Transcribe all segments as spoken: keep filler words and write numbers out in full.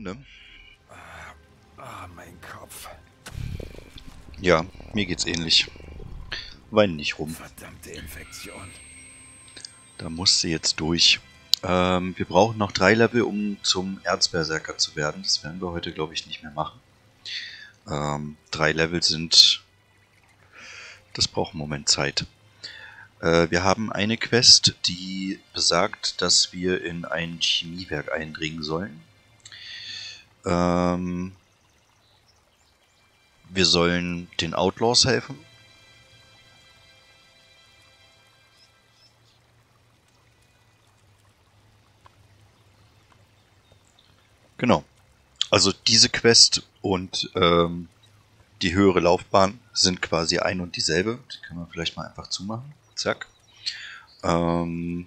Sekunde. Ah, mein Kopf. Ja, mir geht's ähnlich. Wein nicht rum. Verdammte Infektion. Da muss sie jetzt durch. Ähm, wir brauchen noch drei Level, um zum Erzberserker zu werden. Das werden wir heute, glaube ich, nicht mehr machen. Ähm, drei Level sind... Das braucht einen Moment Zeit. Äh, wir haben eine Quest, die besagt, dass wir in ein Chemiewerk eindringen sollen. Ähm, wir sollen den Outlaws helfen. Genau. Also diese Quest und ähm, die höhere Laufbahn sind quasi ein und dieselbe. Die können wir vielleicht mal einfach zumachen. Zack. Ähm,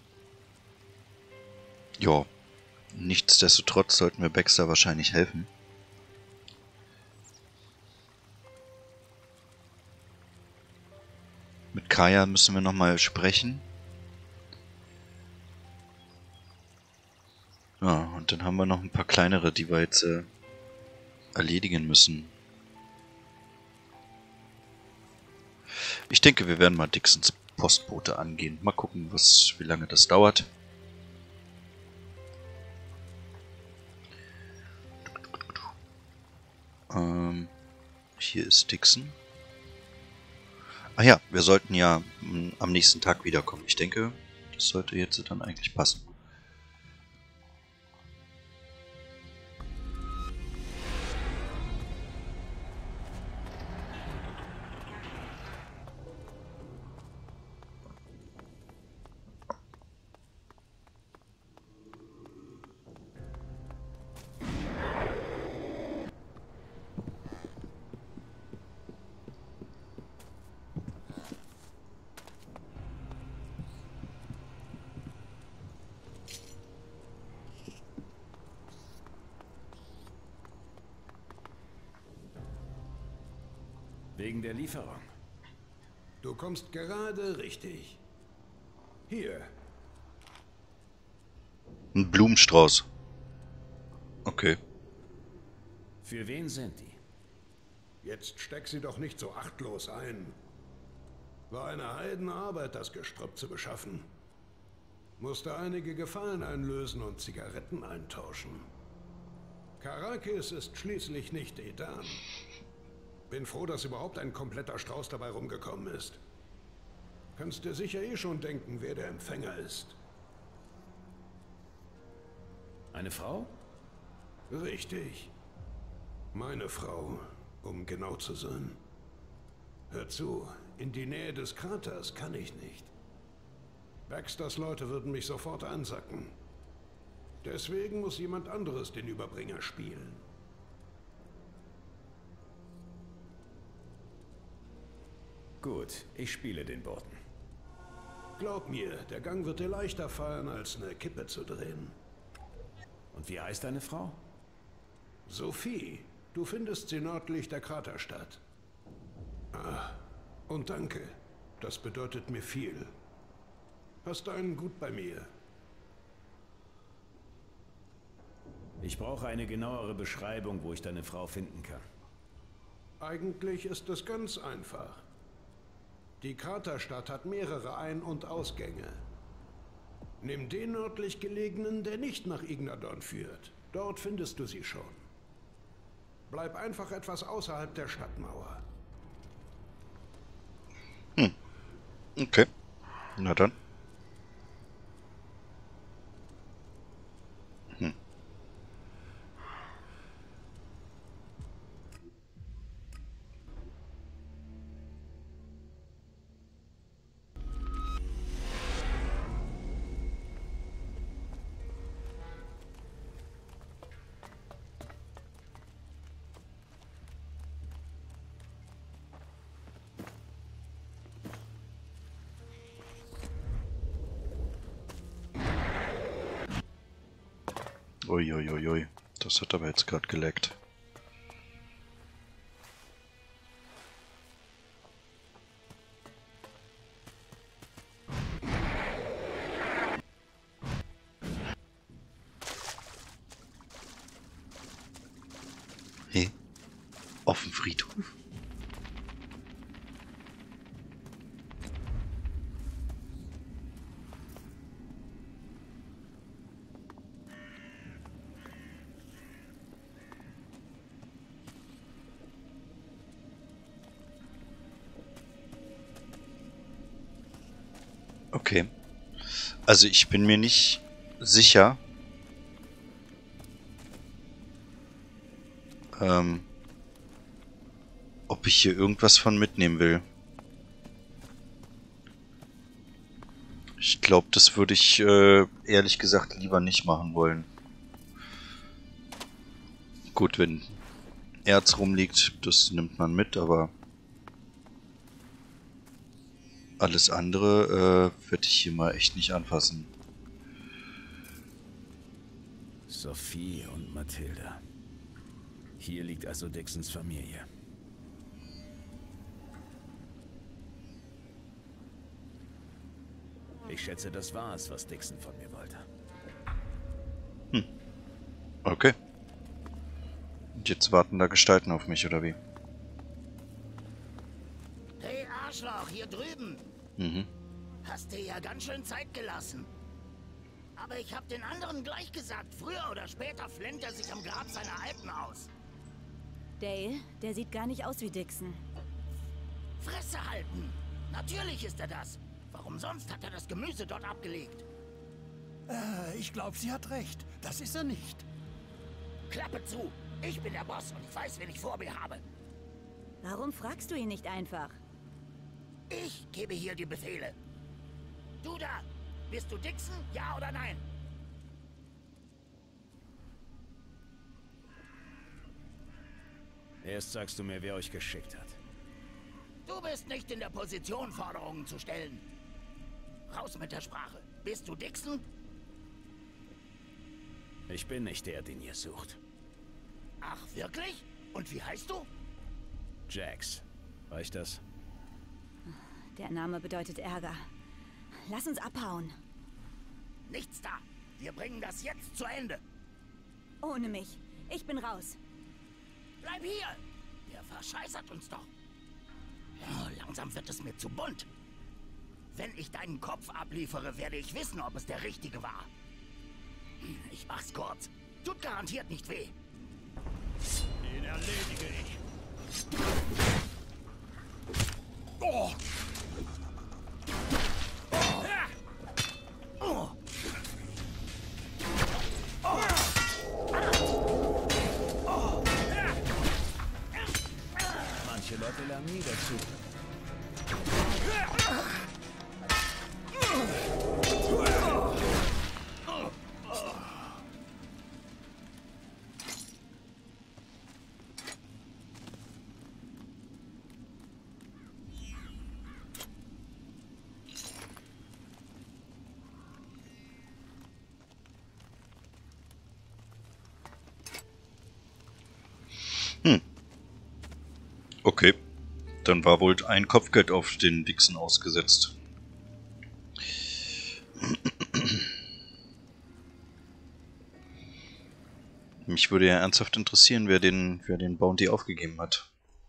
ja. Nichtsdestotrotz sollten wir Baxter wahrscheinlich helfen. Mit Kaya müssen wir nochmal sprechen. Ja, und dann haben wir noch ein paar kleinere, die wir jetzt äh, erledigen müssen. Ich denke, wir werden mal Dixons Postbote angehen. Mal gucken, was, wie lange das dauert. Ähm, hier ist Dixon. Ah ja, wir sollten ja mh, am nächsten Tag wiederkommen. Ich denke, das sollte jetzt dann eigentlich passen. Wegen der Lieferung. Du kommst gerade richtig. Hier. Ein Blumenstrauß. Okay. Für wen sind die? Jetzt steck sie doch nicht so achtlos ein. War eine Heidenarbeit, das Gestrüpp zu beschaffen. Musste einige Gefallen einlösen und Zigaretten eintauschen. Karakis ist schließlich nicht Edan. Bin froh, dass überhaupt ein kompletter Strauß dabei rumgekommen ist. Kannst dir sicher eh schon denken, wer der Empfänger ist. Eine Frau? Richtig. Meine Frau, um genau zu sein. Hör zu, in die Nähe des Kraters kann ich nicht. Baxters Leute würden mich sofort einsacken. Deswegen muss jemand anderes den Überbringer spielen. Gut, ich spiele den Boten. Glaub mir, der Gang wird dir leichter fallen, als eine Kippe zu drehen. Und wie heißt deine Frau? Sophie, du findest sie nördlich der Kraterstadt. Ah, und danke. Das bedeutet mir viel. Hast einen gut bei mir. Ich brauche eine genauere Beschreibung, wo ich deine Frau finden kann. Eigentlich ist es ganz einfach. Die Kraterstadt hat mehrere Ein- und Ausgänge. Nimm den nördlich gelegenen, der nicht nach Ignadon führt. Dort findest du sie schon. Bleib einfach etwas außerhalb der Stadtmauer. Hm. Okay. Na dann. Hm. Uiuiui, das hat aber jetzt gerade geleckt. Auf dem Friedhof? Okay. Also ich bin mir nicht sicher, ähm, ob ich hier irgendwas von mitnehmen will. Ich glaube, das würde ich äh, ehrlich gesagt lieber nicht machen wollen. Gut, wenn Erz rumliegt, das nimmt man mit, aber alles andere äh, werde ich hier mal echt nicht anfassen. Sophie und Mathilda. Hier liegt also Dixons Familie. Ich schätze, das war es, was Dixon von mir wollte. Hm. Okay. Und jetzt warten da Gestalten auf mich, oder wie? Hey Arschloch, hier drüben. Mhm. Hast dir ja ganz schön Zeit gelassen. Aber ich hab den anderen gleich gesagt, früher oder später flennt er sich am Grab seiner Alten aus. Dale, der sieht gar nicht aus wie Dixon. Fresse halten. Natürlich ist er das. Warum sonst hat er das Gemüse dort abgelegt? Äh, ich glaube, sie hat recht. Das ist er nicht. Klappe zu. Ich bin der Boss und ich weiß, wen ich vor mir habe. Warum fragst du ihn nicht einfach? Ich gebe hier die Befehle. Du da, bist du Dixon, ja oder nein? Erst sagst du mir, wer euch geschickt hat. Du bist nicht in der Position, Forderungen zu stellen. Raus mit der Sprache. Bist du Dixon? Ich bin nicht der, den ihr sucht. Ach, wirklich? Und wie heißt du? Jax. Reicht das? Der Name bedeutet Ärger. Lass uns abhauen. Nichts da. Wir bringen das jetzt zu Ende. Ohne mich. Ich bin raus. Bleib hier. Der verscheißert uns doch. Ja, langsam wird es mir zu bunt. Wenn ich deinen Kopf abliefere, werde ich wissen, ob es der richtige war. Ich mach's kurz. Tut garantiert nicht weh. Den erledige ich. Oh! Oh. Manche Leute lernen nie dazu. Hm. Okay. Dann war wohl ein Kopfgeld auf den Dixon ausgesetzt. Mich würde ja ernsthaft interessieren, wer den, wer den Bounty aufgegeben hat.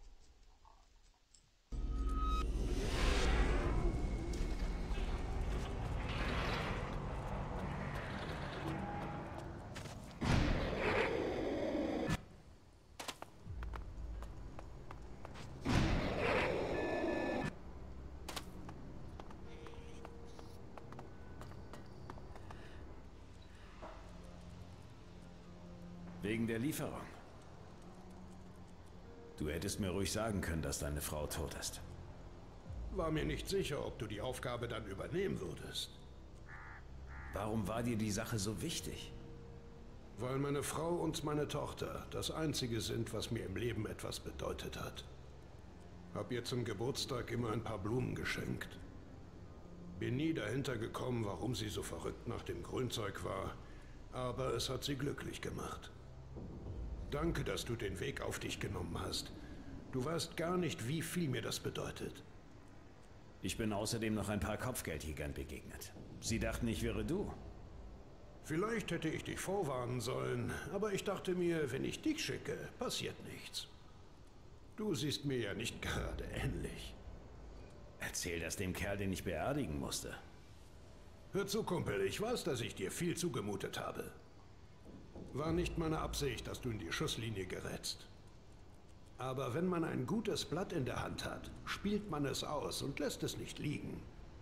Wegen der Lieferung. Du hättest mir ruhig sagen können, dass deine Frau tot ist. War mir nicht sicher, ob du die Aufgabe dann übernehmen würdest. Warum war dir die Sache so wichtig? Weil meine Frau und meine Tochter das Einzige sind, was mir im Leben etwas bedeutet hat. Hab ihr zum Geburtstag immer ein paar Blumen geschenkt. Bin nie dahinter gekommen, warum sie so verrückt nach dem Grünzeug war, aber es hat sie glücklich gemacht. Danke, dass du den Weg auf dich genommen hast. Du weißt gar nicht, wie viel mir das bedeutet. Ich bin außerdem noch ein paar Kopfgeldjägern begegnet. Sie dachten, ich wäre du. Vielleicht hätte ich dich vorwarnen sollen, aber ich dachte mir, wenn ich dich schicke, passiert nichts. Du siehst mir ja nicht gerade ähnlich. Erzähl das dem Kerl, den ich beerdigen musste. Hör zu, Kumpel, ich weiß, dass ich dir viel zugemutet habe. War nicht meine Absicht, dass du in die Schusslinie gerätst. Aber wenn man ein gutes Blatt in der Hand hat, spielt man es aus und lässt es nicht liegen.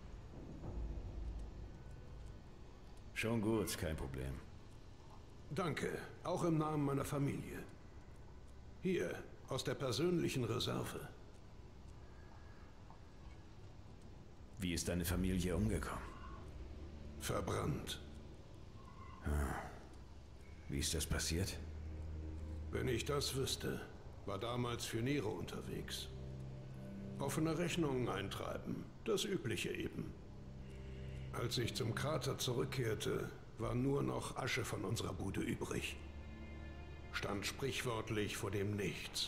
Schon gut, kein Problem. Danke, auch im Namen meiner Familie. Hier, aus der persönlichen Reserve. Wie ist deine Familie umgekommen? Verbrannt. Wie ist das passiert? Wenn ich das wüsste, war damals für Nero unterwegs. Offene Rechnungen eintreiben, das Übliche eben. Als ich zum Krater zurückkehrte, war nur noch Asche von unserer Bude übrig. Stand sprichwörtlich vor dem Nichts.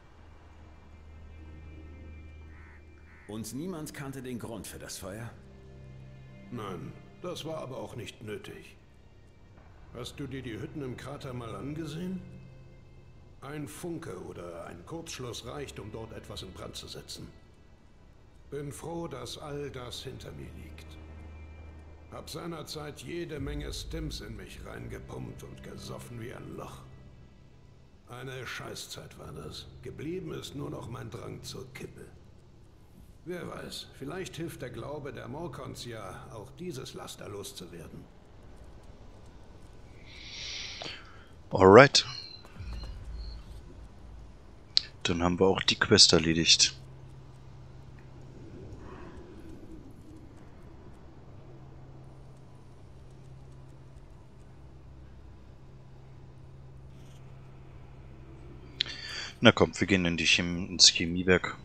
Und niemand kannte den Grund für das Feuer? Nein, das war aber auch nicht nötig. Hast du dir die Hütten im Krater mal angesehen? Ein Funke oder ein Kurzschluss reicht, um dort etwas in Brand zu setzen. Bin froh, dass all das hinter mir liegt. Hab seinerzeit jede Menge Stims in mich reingepumpt und gesoffen wie ein Loch. Eine Scheißzeit war das. Geblieben ist nur noch mein Drang zur Kippe. Wer weiß, vielleicht hilft der Glaube der Morkons ja, auch dieses Laster loszuwerden. Alright. Dann haben wir auch die Quest erledigt. Na komm, wir gehen in die Chem ins Chemiewerk.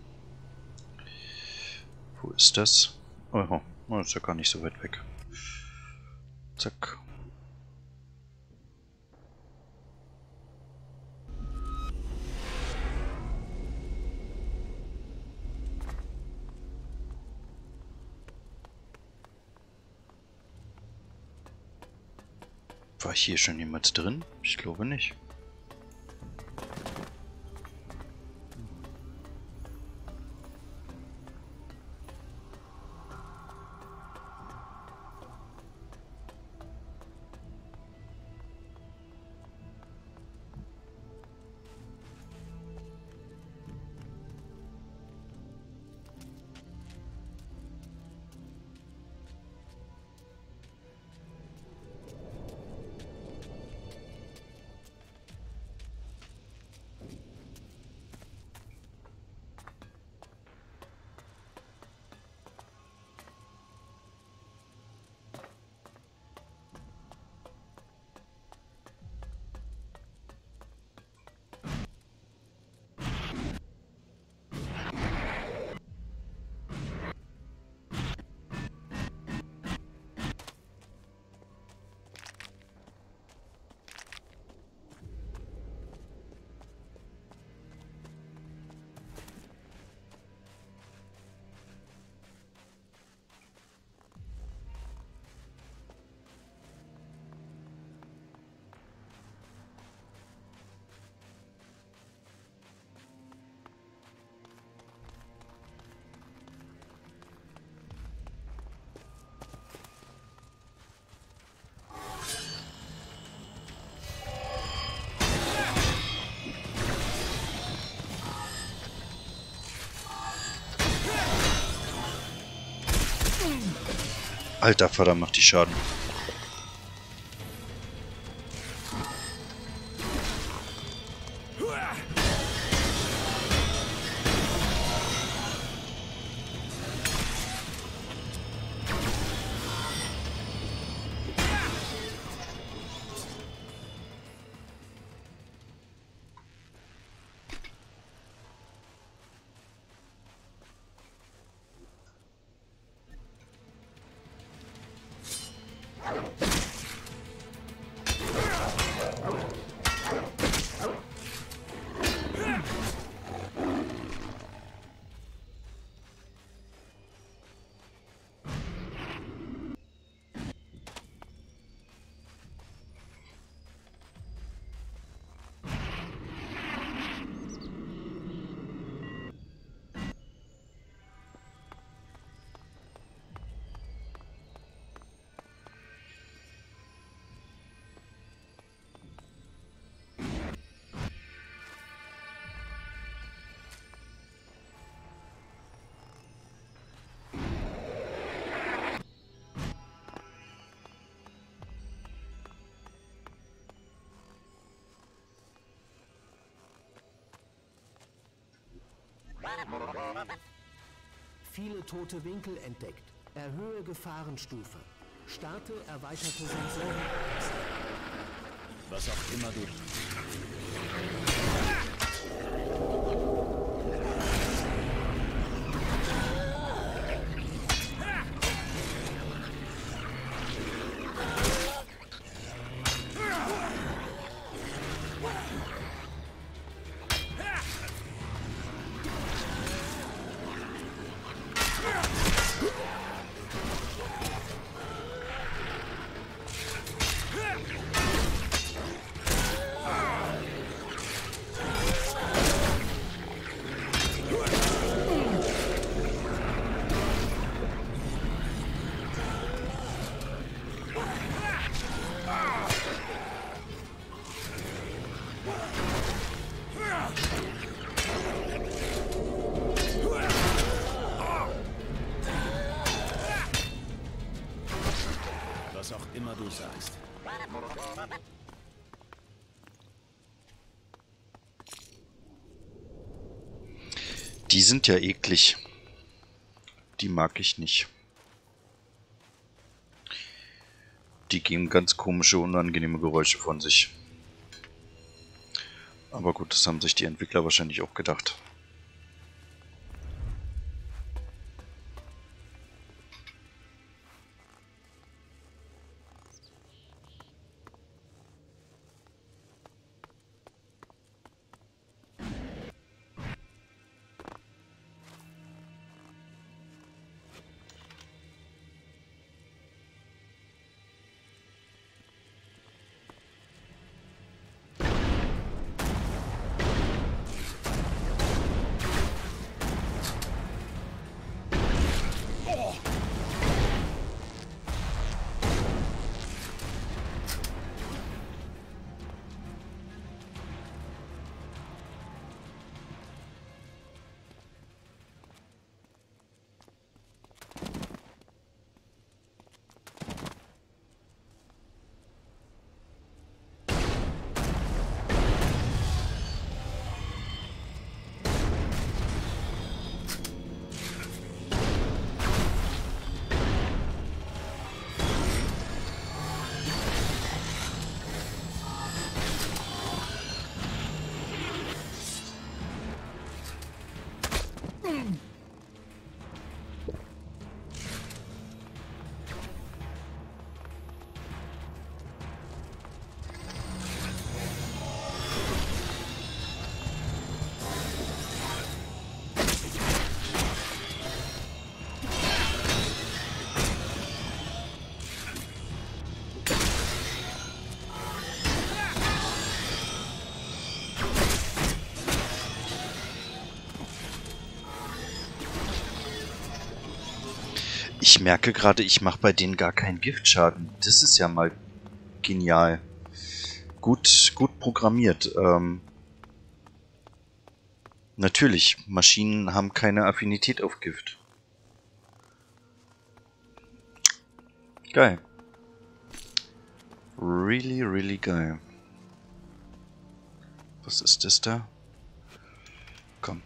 Wo ist das? Oh, oh, ist ja gar nicht so weit weg. Zack. War hier schon jemand drin? Ich glaube nicht. Alter Vater, macht die Schaden. Viele tote Winkel entdeckt. Erhöhe Gefahrenstufe. Starte erweiterte Sensoren. Was auch immer du... Was auch immer du sagst. Die sind ja eklig. Die mag ich nicht. Die geben ganz komische, unangenehme Geräusche von sich. Aber gut, das haben sich die Entwickler wahrscheinlich auch gedacht. Ich merke gerade, ich mache bei denen gar keinen Giftschaden. Das ist ja mal genial. Gut, gut programmiert. Ähm, natürlich, Maschinen haben keine Affinität auf Gift. Geil. Really, really geil. Was ist das da? Komm.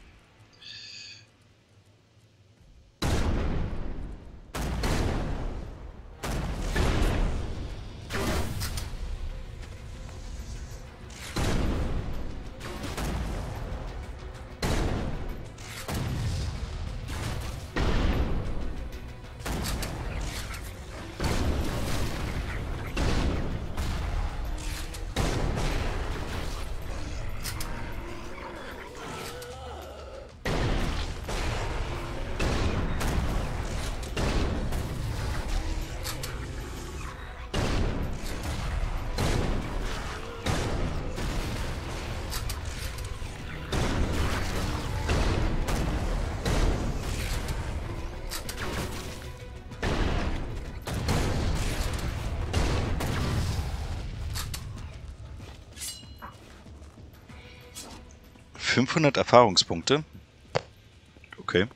fünfhundert Erfahrungspunkte. Okay.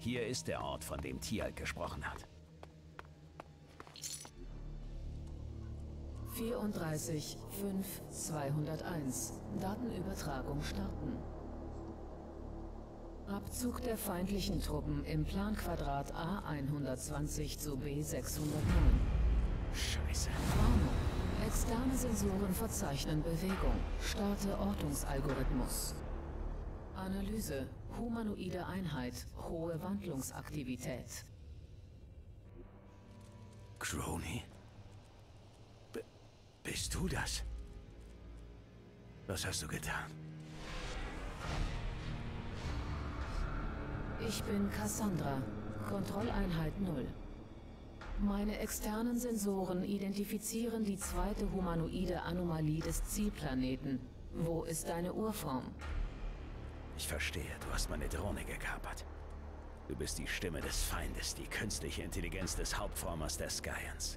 Hier ist der Ort, von dem Tialk gesprochen hat. vierunddreißig fünf zweihunderteins. Datenübertragung starten. Abzug der feindlichen Truppen im Planquadrat A hundertzwanzig zu B sechshundertneun. Scheiße. Warnung. Externe Sensoren verzeichnen Bewegung. Starte Ortungsalgorithmus. Analyse. Humanoide Einheit. Hohe Wandlungsaktivität. Crony? B- bist du das? Was hast du getan? Ich bin Cassandra. Kontrolleinheit null. Meine externen Sensoren identifizieren die zweite humanoide Anomalie des Zielplaneten. Wo ist deine Urform? Ich verstehe, du hast meine Drohne gekapert. Du bist die Stimme des Feindes, die künstliche Intelligenz des Hauptformers der Skyans.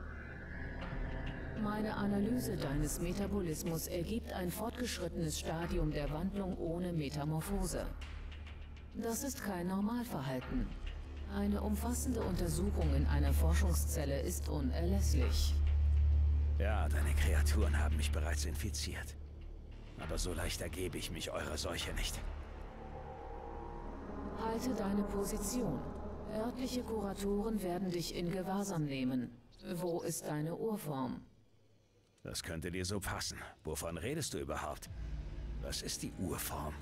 Meine Analyse deines Metabolismus ergibt ein fortgeschrittenes Stadium der Wandlung ohne Metamorphose. Das ist kein Normalverhalten. Eine umfassende Untersuchung in einer Forschungszelle ist unerlässlich. Ja, deine Kreaturen haben mich bereits infiziert. Aber so leicht ergebe ich mich eurer Seuche nicht. Halte deine Position. Örtliche Kuratoren werden dich in Gewahrsam nehmen. Wo ist deine Urform? Das könnte dir so passen. Wovon redest du überhaupt? Was ist die Urform?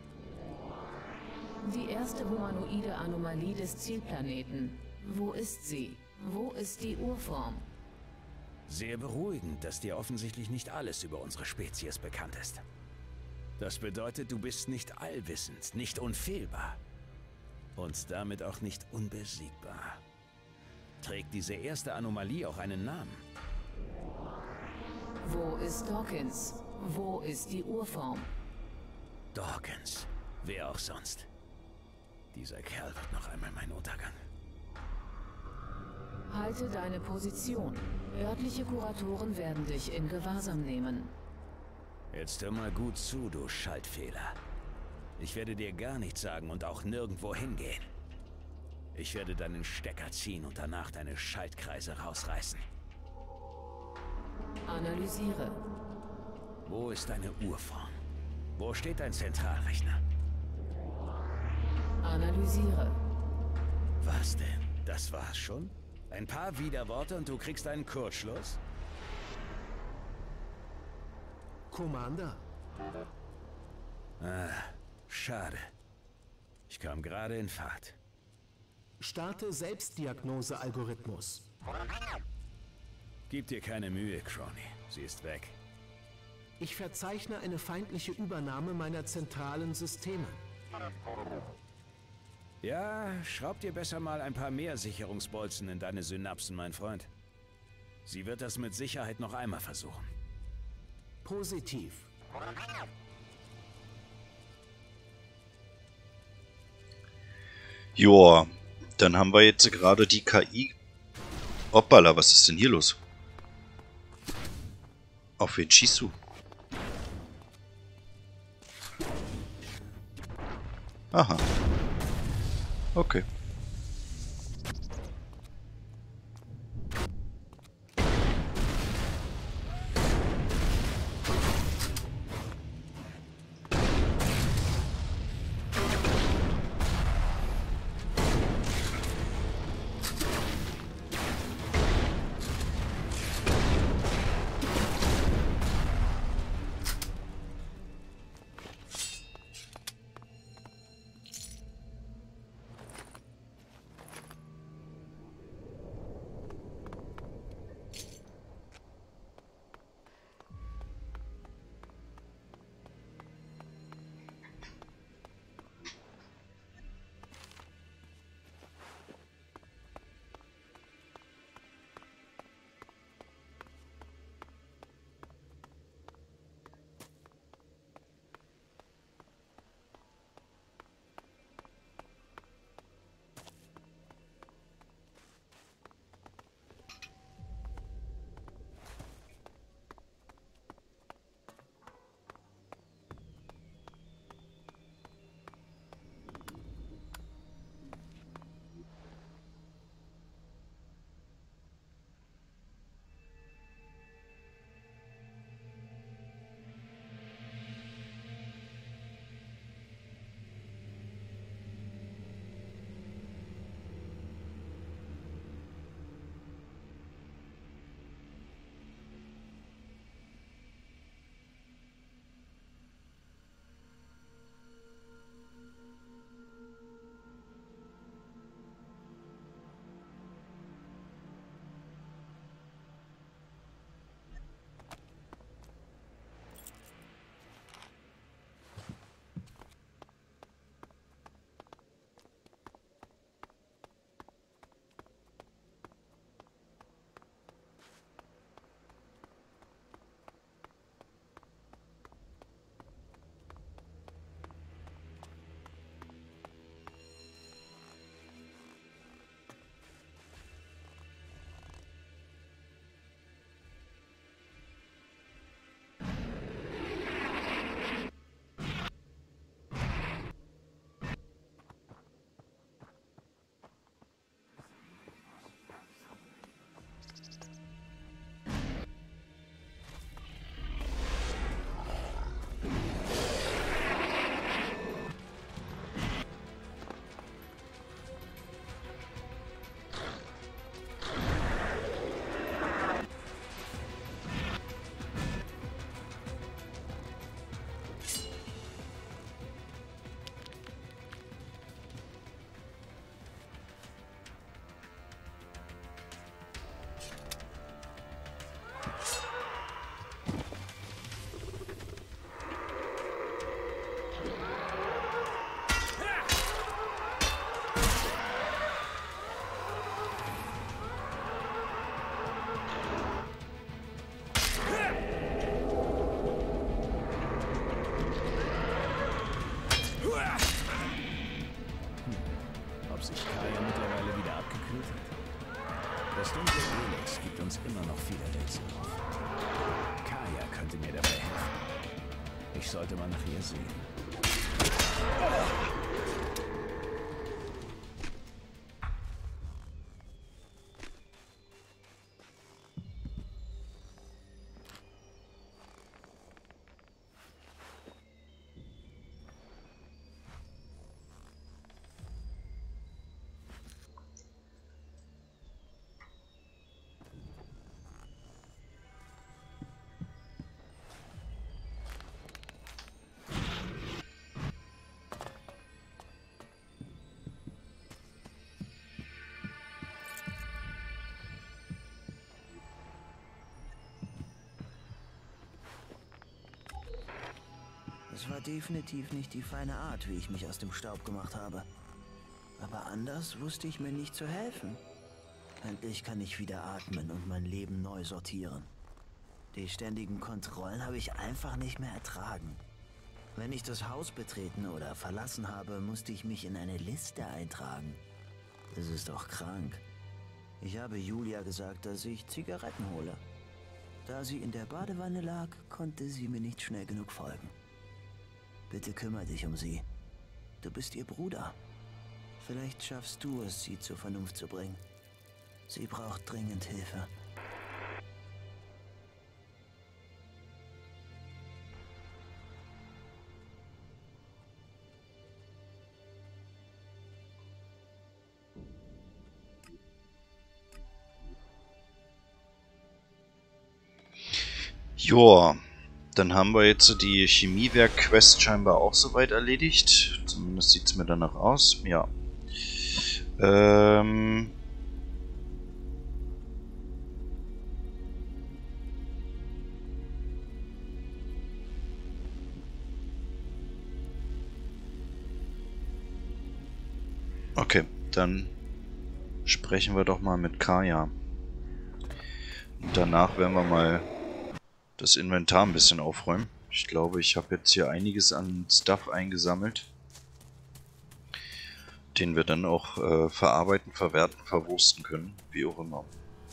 Die erste humanoide Anomalie des Zielplaneten. Wo ist sie? Wo ist die Urform? Sehr beruhigend, dass dir offensichtlich nicht alles über unsere Spezies bekannt ist. Das bedeutet, du bist nicht allwissend, nicht unfehlbar. Und damit auch nicht unbesiegbar. Trägt diese erste Anomalie auch einen Namen? Wo ist Dawkins? Wo ist die Urform? Dawkins. Wer auch sonst. Dieser Kerl wird noch einmal mein Untergang. Halte deine Position. Örtliche Kuratoren werden dich in Gewahrsam nehmen. Jetzt hör mal gut zu, du Schaltfehler. Ich werde dir gar nichts sagen und auch nirgendwo hingehen. Ich werde deinen Stecker ziehen und danach deine Schaltkreise rausreißen. Analysiere. Wo ist deine Urform? Wo steht dein Zentralrechner? Analysiere. Was denn? Das war's schon? Ein paar Widerworte und du kriegst einen Kurzschluss? Commander. Ah, schade. Ich kam gerade in Fahrt. Starte Selbstdiagnose-Algorithmus. Gib dir keine Mühe, Crony. Sie ist weg. Ich verzeichne eine feindliche Übernahme meiner zentralen Systeme. Ja, schraub dir besser mal ein paar mehr Sicherungsbolzen in deine Synapsen, mein Freund. Sie wird das mit Sicherheit noch einmal versuchen. Positiv. Joa, dann haben wir jetzt gerade die K I. Hoppala, was ist denn hier los? Auf wen schießt du? Aha. Okay. uns immer noch viele Rätsel auf. Kaya könnte mir dabei helfen. Ich sollte mal nach ihr sehen. Es war definitiv nicht die feine Art, wie ich mich aus dem Staub gemacht habe. Aber anders wusste ich mir nicht zu helfen. Endlich kann ich wieder atmen und mein Leben neu sortieren. Die ständigen Kontrollen habe ich einfach nicht mehr ertragen. Wenn ich das Haus betreten oder verlassen habe, musste ich mich in eine Liste eintragen. Das ist doch krank. Ich habe Julia gesagt, dass ich Zigaretten hole. Da sie in der Badewanne lag, konnte sie mir nicht schnell genug folgen. Bitte kümmere dich um sie. Du bist ihr Bruder. Vielleicht schaffst du es, sie zur Vernunft zu bringen. Sie braucht dringend Hilfe. Joa, dann haben wir jetzt die Chemiewerk-Quest scheinbar auch soweit erledigt. Zumindest sieht es mir danach aus. Ja. Ähm... Okay, dann sprechen wir doch mal mit Kaya. Und danach werden wir mal das Inventar ein bisschen aufräumen. Ich glaube, ich habe jetzt hier einiges an Stuff eingesammelt, den wir dann auch äh, verarbeiten, verwerten, verwursten können, wie auch immer.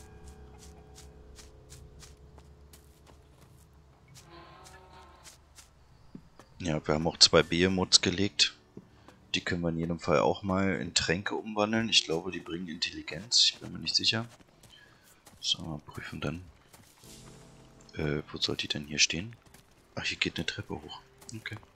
Ja, wir haben auch zwei Behemoths gelegt. Die können wir in jedem Fall auch mal in Tränke umwandeln. Ich glaube, die bringen Intelligenz. Ich bin mir nicht sicher. So, prüfen dann. Äh, wo soll die denn hier stehen? Ach, hier geht eine Treppe hoch. Okay.